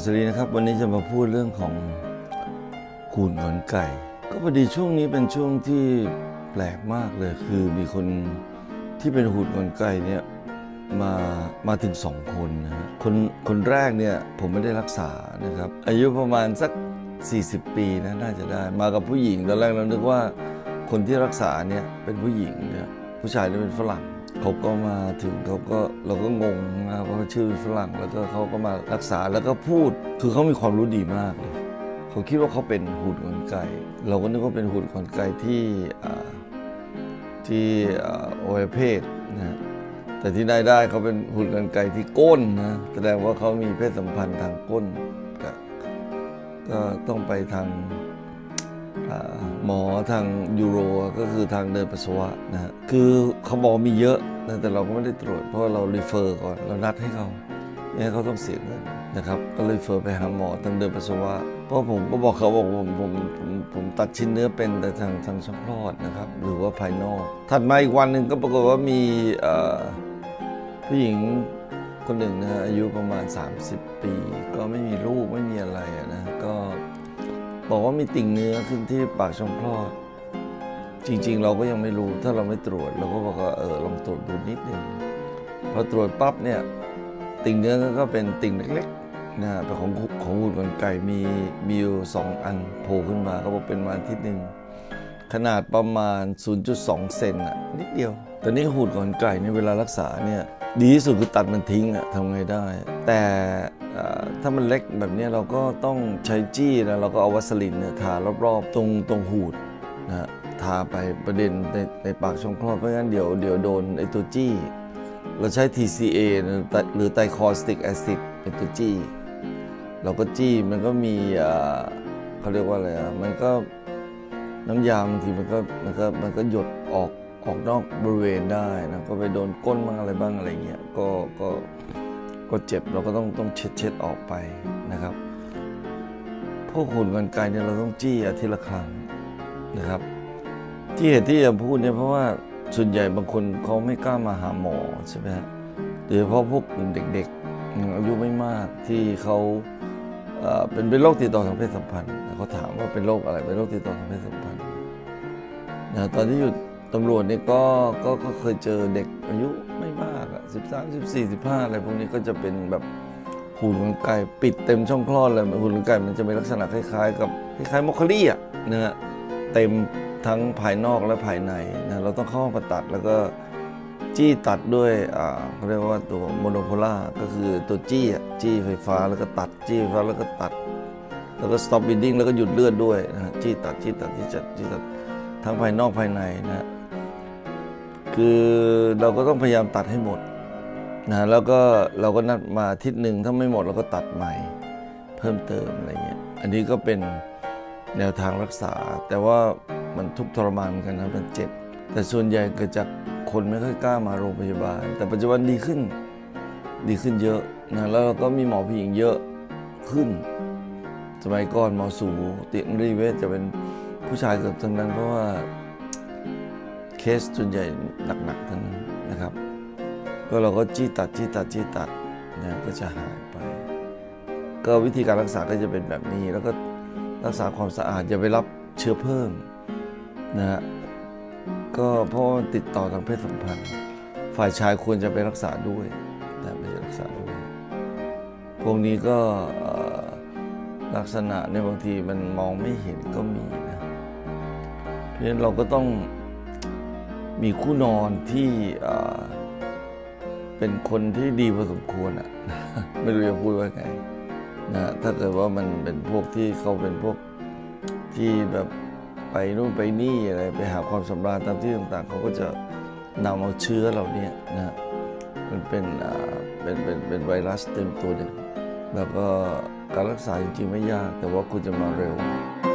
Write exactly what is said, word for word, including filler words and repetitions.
สวัสดีนะครับวันนี้จะมาพูดเรื่องของหูดขนไก่ก็พอดีช่วงนี้เป็นช่วงที่แปลกมากเลยคือมีคนที่เป็นหูดขนไก่เนี่ยมามาถึงสองคนนะฮะคนคนแรกเนี่ยผมไม่ได้รักษานะครับอายุประมาณสักสี่สิบปีนะน่าจะได้มากับผู้หญิงตอนแรกเรานึกว่าคนที่รักษาเนี่ยเป็นผู้หญิงเนี่ยผู้ชายนี่เป็นฝรั่งเขาก็มาถึงเขาก็เราก็งงนะเพราะชื่อฝรั่งแล้วก็เขาก็มารักษาแล้วก็พูดคือเขามีความรู้ดีมากเลยเขาคิดว่าเขาเป็นหูดขนไก่เราก็นึกว่าเป็นหูดขนไก่ที่ที่อวัยวะเพศนะแต่ที่ได้ได้เขาเป็นหูดขนไก่ที่ก้นนะแสดงว่าเขามีเพศสัมพันธ์ทางก้นก็ต้องไปทางหมอทางยูโรก็คือทางเดินปัสสาวะนะฮะคือเขาบอกมีเยอะนะแต่เราก็ไม่ได้ตรวจเพราะเรารีเฟอร์ก่อนเรานัดให้เขาเนี่ยเขาต้องเสียเงินนะครับก็รีเฟอร์ไปหาหมอทางเดินปัสสาวะเพราะผมก็บอกเขาบอกผมผมผมผมตัดชิ้นเนื้อเป็นแต่ทางทางช่องคลอดนะครับหรือว่าภายนอกถัดมาอีกวันหนึ่งก็ปรากฏว่ามีผู้หญิงคนหนึ่งนะอายุประมาณสามสิบปีก็ไม่มีลูกไม่มีอะไรนะก็บอกว่ามีติ่งเนื้อขึ้นที่ปากช่องคลอดจริงๆเราก็ยังไม่รู้ถ้าเราไม่ตรวจเราก็บอกว่าเออลองตรวจดูนิดนึงพอตรวจปั๊บเนี่ยติ่งเนื้อก็เป็นติ่งเล็กๆนะเป็นของของหูดขนไก่มีมีอยู่สองอันโผล่ขึ้นมาเขาบอกเป็นมาอาทิตย์หนึ่งขนาดประมาณ ศูนย์จุดสอง เซนอ่ะนิดเดียวแต่นี่หูดขนไก่เนี่ยเวลารักษาเนี่ยดีที่สุดคือตัดมันทิ้งอะทำไงได้แต่ถ้ามันเล็กแบบนี้เราก็ต้องใช้จี้นะเราก็เอาวัสลินเนี่ยทารอบๆตรงตรงหูดนะทาไปประเด็นในในปากช่องคลอดเพราะงั้นเดี๋ยวเดี๋ยวโดนไอตัวจี้เราใช้ ที ซี เอ หรือไตรคอสติกแอซิดเป็นตัวจี้เราก็จี้มันก็มีเขาเรียกว่าอะไรอ่ะมันก็น้ำยาบางทีมันก็มันก็มันก็หยดออกออกนอกบริเวณได้นะก็ไปโดนก้นบ้างอะไรบ้างอะไรเงี้ยก็ก็ก็เจ็บเราก็ต้องต้องเช็ดเช็ดออกไปนะครับพวกหูดขนไก่เนี่ยเราต้องจี้อาทิตย์ละครั้งนะครับที่เหตุที่จะพูดเนี่ยเพราะว่าส่วนใหญ่บางคนเขาไม่กล้ามาหาหมอใช่ไหมฮะโดยเฉพาะพวกกลุ่มเด็กๆอายุไม่มากที่เขาเป็นเป็นโรคติดต่อทางเพศสัมพันธ์เขาถามว่าเป็นโรคอะไรเป็นโรคติดต่อทางเพศสัมพันธ์นะตอนที่อยู่ตำรวจนี่ก็ก็ก็เคยเจอเด็กอายุไม่มากอ่ะสิบสามสิบสี่สิบห้าอะไรพวกนี้ก็จะเป็นแบบหูดขนไก่ปิดเต็มช่องคลอดเลยหูดขนไก่มันจะมีลักษณะคล้ายๆกับคล้ายๆมอคคารี่อ่ะนะฮะเต็มทั้งภายนอกและภายในนะเราต้องเข้ามาตัดแล้วก็จี้ตัดด้วยอ่าเขาเรียกว่าตัวโมโนโพล่าก็คือตัวจี้อ่ะจี้ไฟฟ้าแล้วก็ตัดจี้ไฟฟ้าแล้วก็ตัดแล้วก็ stop bleeding แล้วก็หยุดเลือดด้วยนะจี้ตัดจี้ตัดจี้ตัดจี้ตัดทั้งภายนอกภายในนะคือเราก็ต้องพยายามตัดให้หมดนะแล้วก็เราก็นัดมาอาทิตย์หนึ่งถ้าไม่หมดเราก็ตัดใหม่เพิ่มเติมอะไรเงี้ยอันนี้ก็เป็นแนวทางรักษาแต่ว่ามันทุกข์ทรมานเหมือนกันนะมันเจ็บแต่ส่วนใหญ่เกิดจากคนไม่ค่อยกล้ามาโรงพยาบาลแต่ปัจจุบันดีขึ้นดีขึ้นเยอะนะแล้วเราก็มีหมอผู้หญิงเยอะขึ้นสมัยก่อนหมอสูเตียงรีเวชจะเป็นผู้ชายเกือบทั้งนั้นเพราะว่าเคสส่วนใหญ่หนักๆทั้งนั้นนะครับก็เราก็จี้ตัดจี้ตัดจี้ตัดนะก็จะหายไปก็วิธีการรักษาก็จะเป็นแบบนี้แล้วก็รักษาความสะอาดอย่าไปรับเชื้อเพิ่มนะฮะก็เพราะมันติดต่อทางเพศสัมพันธ์ฝ่ายชายควรจะไปรักษาด้วยแต่ไม่รักษาด้วยพวกนี้ก็ลักษณะในบางทีมันมองไม่เห็นก็มีนะเพราะฉะนั้นเราก็ต้องมีคู่นอนที่เป็นคนที่ดีพอสมควรอ่ะไม่รู้จะพูดว่าไงนะถ้าเกิดว่ามันเป็นพวกที่เขาเป็นพวกที่แบบไปนู่นไปนี่อะไรไปหาความสำราญตามที่ต่างๆเขาก็จะนำเอาเชื้อเหล่านี้นะมันเป็นเป็นเป็นเป็นไวรัสเต็มตัวเด็กแล้วก็การรักษาจริงๆไม่ยากแต่ว่าคุณจะมาเร็ว